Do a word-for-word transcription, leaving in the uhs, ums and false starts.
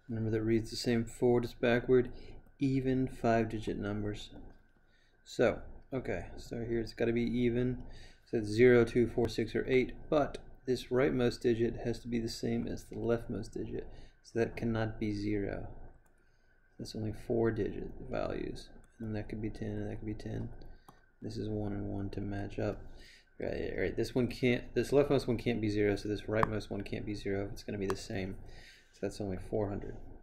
Remember that reads the same forward as backward, even five-digit numbers. So, okay, start here. It's got to be even. So it's zero, two, four, six, or eight. But this rightmost digit has to be the same as the leftmost digit. So that cannot be zero. That's only four digit values. And that could be ten, and that could be ten. This is one and one to match up. Right, right. This one can't. This leftmost one can't be zero. So this rightmost one can't be zero. It's going to be the same. So that's only four hundred.